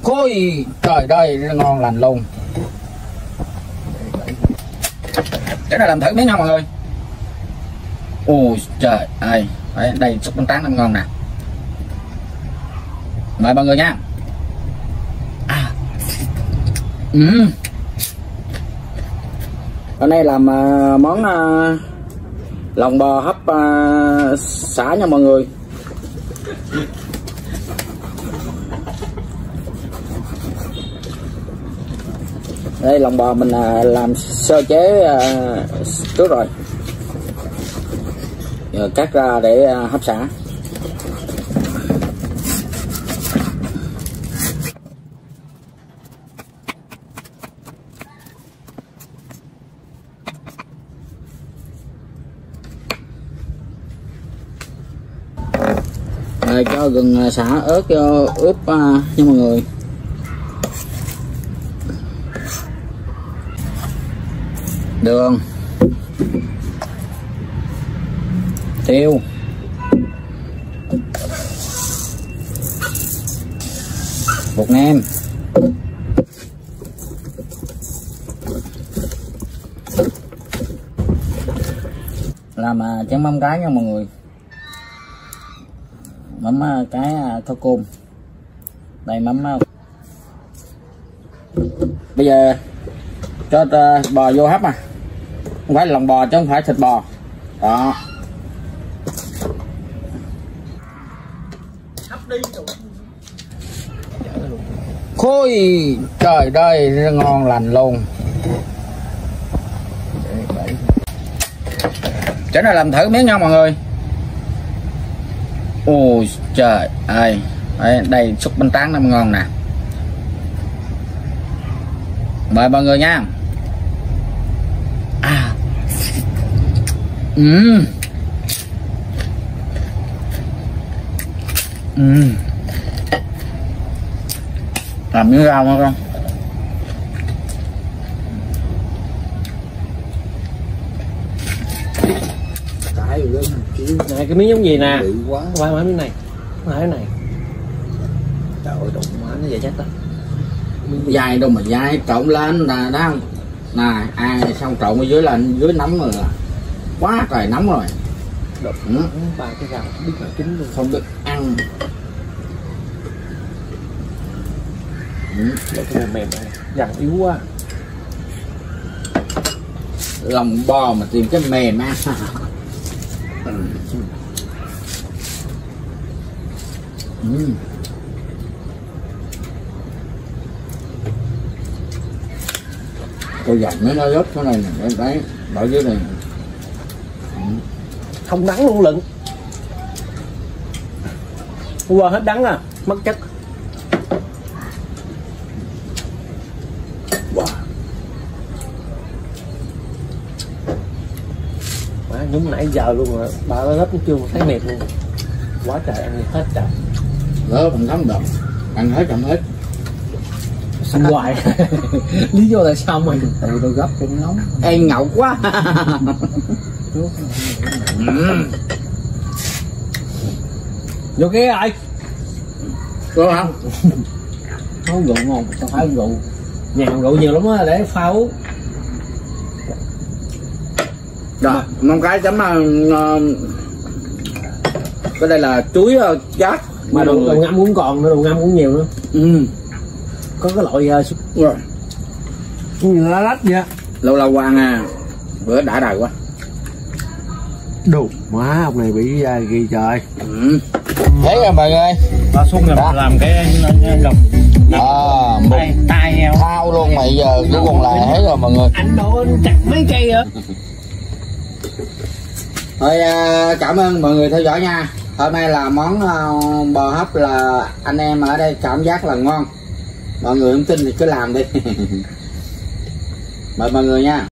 Ôi trời ơi, ngon lành luôn. Cái này làm thử miếng nha mọi người. Ôi trời ơi, đây súp bánh tráng ăn ngon nè. Mời mọi người nha. Hôm nay làm món lòng bò hấp xả nha mọi người. Đây lòng bò mình làm sơ chế trước rồi, giờ cắt ra để hấp xả. Rồi cho gừng xả ớt cho ướp nha mọi người. Đường, tiêu, bột nêm, làm chén mắm cái nha mọi người. Mắm cái thau cồn. Đây mắm. Bây giờ cho bò vô hấp, không phải lòng bò chứ không phải thịt bò đó. Hấp đi. Ôi trời ơi, ngon lành luôn. Cái này làm thử miếng nha mọi người. Ôi trời ơi, đây súp bánh tráng năm ngon nè. Mời mọi người nha. Làm miếng rau nữa con. Này cái miếng giống gì nè, qua miếng này, cái này. Trời ơi, đụng má nó vậy chết rồi. Dai đâu mà dai, trộn lên là đó không nè, xong trộn ở dưới là dưới nóng rồi, là quá trời nóng rồi. Ba cái rau biết là chín luôn, không được ăn. Cái này mềm này, dặn yếu quá. Lòng bò mà tìm cái mềm á. Tôi dặn nó rớt cái này nè, đấy, bỏ dưới này. Không đắng luôn lận. Qua hết đắng à, mất chất. Wow. Má nhúng nãy giờ luôn rồi, ba nó hết chưa thấy mệt luôn. Quá trời ăn hết trời. Gỡ phần thấm đậm, ăn hết chậm hết. Ăn hoài. Lý do tại sao mày? Tại vì tôi gấp cho nó nóng. Ăn ngậu quá. Vô kia rồi. Có không? Không rượu ngon, tao phải uống rượu. Nhà rượu nhiều lắm á, để pha uống. Rồi, mong cái chấm cái đây là chuối chát. Mà đồ ngâm cũng còn nữa, đồ ngâm cũng nhiều nữa. Có cái loại rồi. Lá lách vậy. Lâu lâu qua à, bữa đã đời quá. Đủ má, ông này bị ghi trời. Thấy rồi mọi người. Ba Xuân rồi làm cái lòng tay heo thao luôn mày, giờ cứ còn lại hết rồi mọi người. Anh đổ chặt mấy cây á. Thôi cảm ơn mọi người theo dõi nha. Hôm nay là món bò hấp là anh em ở đây cảm giác là ngon. Mọi người không tin thì cứ làm đi. Mời mọi người nha.